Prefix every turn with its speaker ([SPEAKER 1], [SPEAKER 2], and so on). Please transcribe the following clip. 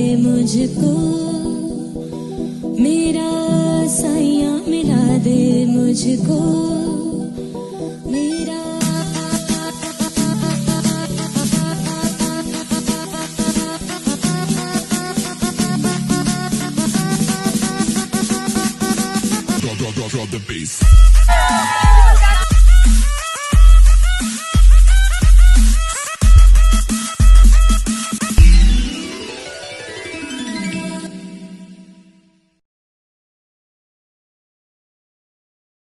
[SPEAKER 1] मुझको, मेरा साया मिला दे मुझको, मेरा
[SPEAKER 2] Drop the bass.